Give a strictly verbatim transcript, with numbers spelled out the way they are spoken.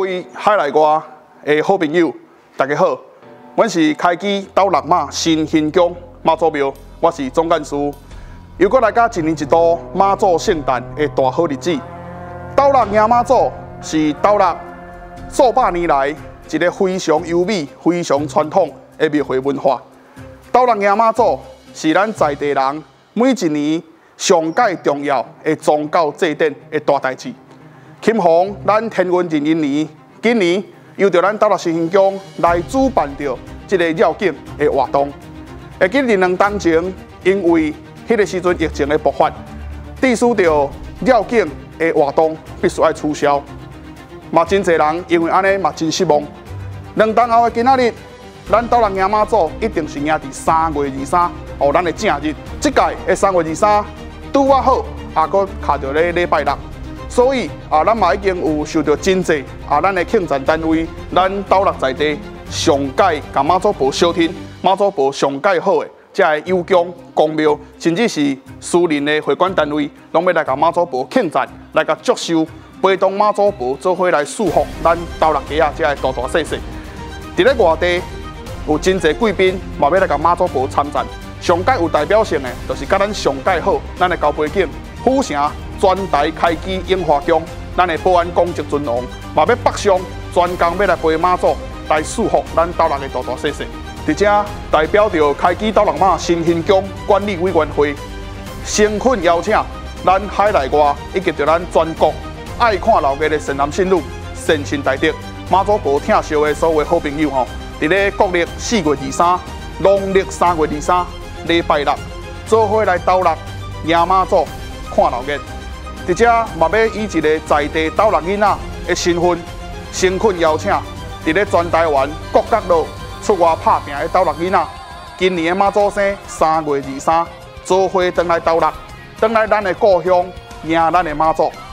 位海内外的好朋友，大家好，阮是开基斗六马新兴宫妈祖庙，我是总干事。又搁来到一年一度妈祖圣诞的大好日子。斗六迎妈祖是斗六数百年来一个非常优美、非常传统的庙会文化。斗六迎妈祖是咱在地人每一年上界重要的宗教祭典的大代志。庆逢咱天运壬寅年，今年由着咱斗六新兴宫来主办着这个绕境的活动。会记得两当前，因为迄个时阵疫情的爆发，致使着绕境的活动必须要取消。嘛真侪人因为安尼嘛真失望。两当后的今仔日，咱斗六迎妈祖一定是迎伫三月二三哦，咱的正日。即届的三月二三拄啊好，也搁卡着咧礼拜六。所以啊，咱嘛已经有受到真济啊，咱的庆赞单位，咱斗六在地上界甲妈祖婆小厅、妈祖婆上界好的，这个有宫、公庙，甚至是私人的会馆单位，拢要来甲妈祖婆庆赞，来甲祝寿，陪同妈祖婆做伙来祝福咱斗六家啊，这个大大细细。伫咧外地有真济贵宾，嘛要来甲妈祖婆参赞。上界有代表性的，就是甲咱上界好，咱的交背景、府城。全台开基樱花宫，咱的保安公职尊王，嘛要北上专工要来陪妈祖来祝福咱斗六的大大细细。伫这代表着开基斗六马新兴宫管理委员会，诚恳邀请咱海内外以及着咱全国爱看老街的善男信女、善心大德、妈祖婆疼惜的所有好朋友吼，伫咧国历四月二三、农历三月二三礼拜六，做伙来斗六迎妈祖看老街。伫这嘛要以一个在地斗六囡仔的身份，诚恳邀请伫咧全台湾各角落出外打拼的斗六囡仔，今年的妈祖生三月二三，做伙回来斗六，回来咱的故乡，迎咱的妈祖。